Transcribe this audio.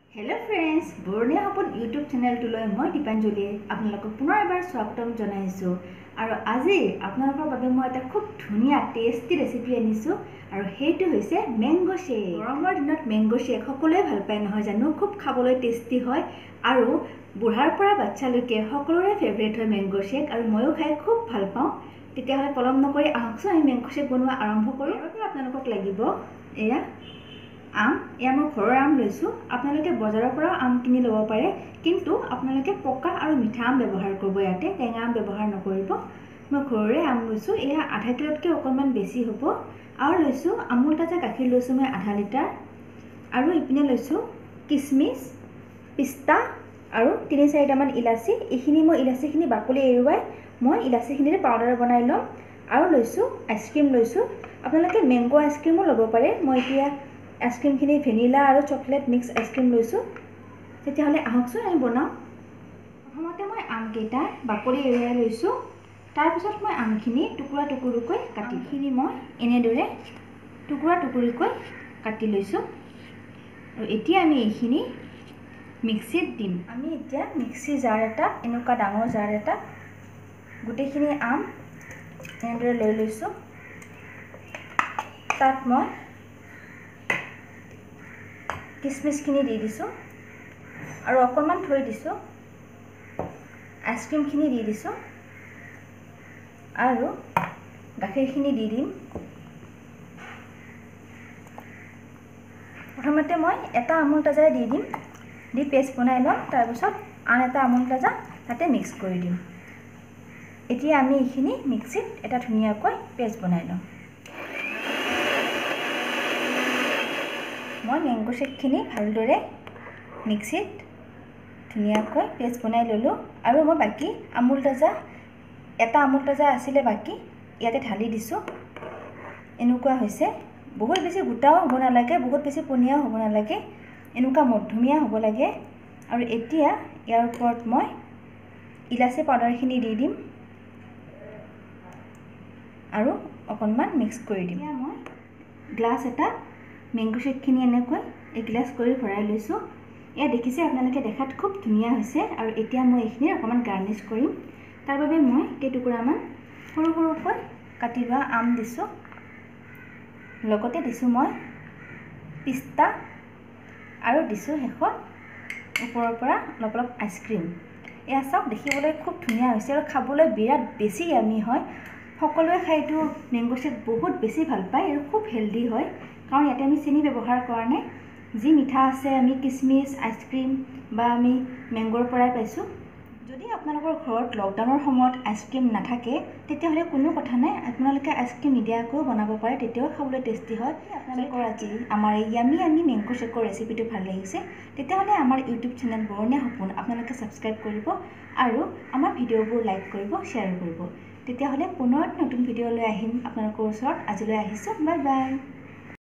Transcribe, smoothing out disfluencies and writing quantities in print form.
Hello friends, Bornia Hapon YouTube channel tuloi moi Dipanjali আপোনালোকক পুনৰ এবাৰ স্বাগতম জনাইছো আৰু আজি আপোনালোকৰ বাবে মই এটা খুব ধুনীয়া টেষ্টি ৰেচিপি আনিছো আৰু হেইটো হৈছে ম্যাঙ্গো শেক। গৰমৰ দিনত ম্যাঙ্গো শেক সকলোৱে ভাল পায় নহয় জানো, খুব খাবলৈ টেষ্টি হয় আৰু বুঢ়াৰ পৰা বাচ্চালৈকে সকলোৰে ফেভাৰিট হয় ম্যাঙ্গো শেক আৰু ময়ো খাই খুব ভাল পাওঁ। তেতিয়াহ'লে পলম নকৰি আহকচোন আমি ম্যাঙ্গো শেক বনোৱা আৰম্ভ কৰোঁ। ইয়াৰ আপোনালোকক লাগিব এয়া আম। এয়া মই ঘৰৰ আম লৈছো, আপোনালোকে বজাৰৰ পৰা আম কিনি ল'ব পাৰে, কিন্তু আপোনালোকে পকা আৰু মিঠা আম ব্যৱহাৰ কৰিব, ইয়াতে টেঙা আম ব্যৱহাৰ নকৰিব। মই ঘৰৰে আম লৈছো, এয়া আধা কিলোতকৈ অকণমান বেছি হ'ব। আৰু লৈছো আমুল তাজা গাখীৰ লৈছো মই আধা লিটাৰ, আৰু ইপিনে লৈছো কিচমিচ, পিস্তা আৰু ৩-৪টামান ইলাচি। এইখিনি মই ইলাচিখিনি বাকলি এৰুৱাই মই ইলাচিখিনিৰে পাউডাৰ বনাই ল'ম। আৰু লৈছো আইচক্ৰীম লৈছো, আপোনালোকে মেংগো আইচক্ৰীমো ল'ব পাৰে। মই এতিয়া আইচক্ৰীমখিনি ভেনিলা আৰু চকলেট মিক্স আইচক্ৰীম লৈছোঁ। তেতিয়াহ'লে আহকচোন আমি বনাওঁ। প্ৰথমতে মই আমকেইটা বাকলি এৰুৱাই লৈছোঁ, তাৰপিছত মই আমখিনি টুকুৰা টুকুৰকৈ কাটিখিনি মই এনেদৰে টুকুৰা টুকুৰিকৈ কাটি লৈছোঁ। আৰু এতিয়া আমি এইখিনি মিক্সিত দিম। আমি এতিয়া মিক্সি জাৰ এটাত, এনেকুৱা ডাঙৰ জাৰ এটাত গোটেইখিনি আম এনেদৰে লৈ লৈছোঁ। তাত মই কিচমিচখিনি দি দিছোঁ আৰু অকণমান থৈ দিছোঁ। আইচক্ৰীমখিনি দি দিছোঁ আৰু গাখীৰখিনি দি দিম। প্ৰথমতে মই এটা আমুল তাজাই দি দিম, দি পেষ্ট বনাই ল'ম। তাৰপিছত আন এটা আমুল তাজা তাতে মিক্স কৰি দিম। এতিয়া আমি এইখিনি মিক্সিত এটা ধুনীয়াকৈ পেষ্ট বনাই ল'ম। মই ম্যাঙ্গো শেকখিনি ভালদৰে মিক্সিত ধুনীয়াকৈ পেষ্ট বনাই ল'লোঁ। আৰু মই বাকী এটা আমুল তাজা আছিলে বাকী, ইয়াতে ঢালি দিছোঁ। এনেকুৱা হৈছে, বহুত বেছি গোটাও হ'ব নালাগে, বহুত বেছি পনীয়াও হ'ব নালাগে, এনেকুৱা মধ্যমীয়া হ'ব লাগে। আৰু এতিয়া ইয়াৰ ওপৰত মই ইলাচি পাউডাৰখিনি দি দিম আৰু অকণমান মিক্স কৰি দিম। এতিয়া মই গ্লাছ এটা ম্যাঙ্গো শেকখিনি এনেকৈ এগিলাচ কৰি ভৰাই লৈছোঁ। এয়া দেখিছে আপোনালোকে, দেখাত খুব ধুনীয়া হৈছে। আৰু এতিয়া মই এইখিনি অকণমান গাৰ্নিছ কৰিম। তাৰ বাবে মই কেইটুকুৰামান সৰু সৰুকৈ কাটি লোৱা আম দিছোঁ, লগতে দিছোঁ মই পিস্তা আৰু দিছোঁ শেষত ওপৰৰ পৰা অলপ অলপ আইচক্ৰীম। এয়া চাওক, দেখিবলৈ খুব ধুনীয়া হৈছে আৰু খাবলৈ বিৰাট বেছি য়ামি হয়। সকলোৱে খাই এইটো ম্যাঙ্গো শেক বহুত বেছি ভাল পায় আৰু খুব হেল্ডি হয়, কাৰণ ইয়াতে আমি চেনি ব্যৱহাৰ কৰা নাই। যি মিঠা আছে আমি কিচমিচ, আইচক্ৰীম বা আমি মেংগোৰ পৰাই পাইছোঁ। যদি আপোনালোকৰ ঘৰত লকডাউনৰ সময়ত আইচক্ৰীম নাথাকে, তেতিয়াহ'লে কোনো কথা নাই, আপোনালোকে আইচক্ৰীম নিদিয়াকৈও বনাব পাৰে, তেতিয়াও খাবলৈ টেষ্টি হয়। আপোনালোকৰ আজি আমাৰ এই য়ামি ম্যাঙ্গো শেকৰ ৰেচিপিটো ভাল লাগিছে, তেতিয়াহ'লে আমাৰ ইউটিউব চেনেল বৰণীয়া সপোন আপোনালোকে ছাবস্ক্ৰাইব কৰিব আৰু আমাৰ ভিডিঅ'বোৰ লাইক কৰিব, শ্বেয়াৰ কৰিব। তেতিয়াহ'লে পুনৰ নতুন ভিডিঅ' লৈ আহিম আপোনালোকৰ ওচৰত। আজিলৈ আহিছোঁ, বাই বাই।